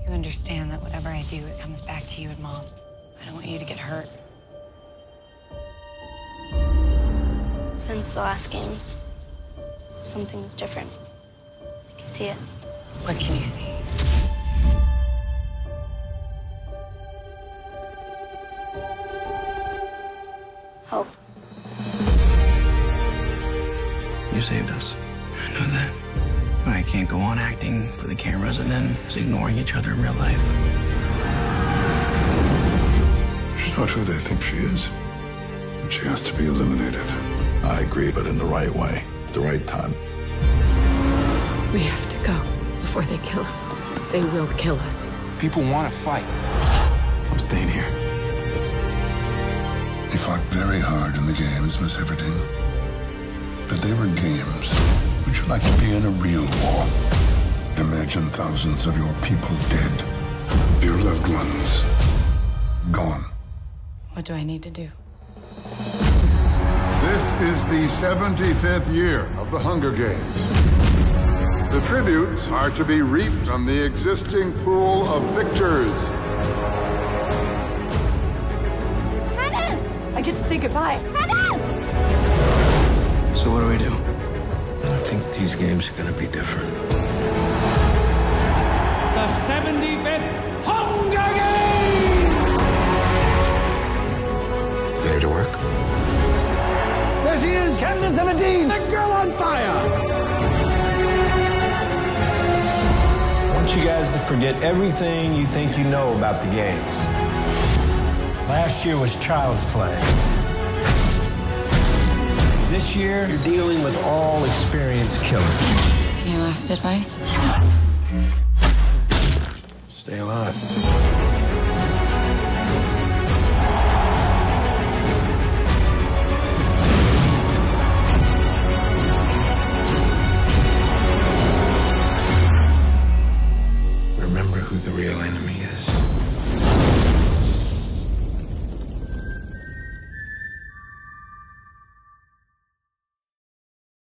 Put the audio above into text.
You understand that whatever I do, it comes back to you and Mom. I don't want you to get hurt. Since the last games, something's different. I can see it. What can you see? Hope. You saved us. I know that. But I can't go on acting for the cameras and then just ignoring each other in real life. She's not who they think she is. And she has to be eliminated. I agree, but in the right way, at the right time. We have to go before they kill us. They will kill us. People want to fight. I'm staying here. They fought very hard in the games, Miss Everdeen. But they were games. Would you like to be in a real war? Imagine thousands of your people dead. Your loved ones gone. What do I need to do? This is the 75th year of the Hunger Games. The tributes are to be reaped from the existing pool of victors. I get to say goodbye. So what do we do? I think these games are gonna be different. The 75th Hunger Games! Ready to work? There she is, Katniss Everdeen, the girl on fire! I want you guys to forget everything you think you know about the games. Last year was child's play. This year, you're dealing with all experienced killers. Any last advice? Stay alive.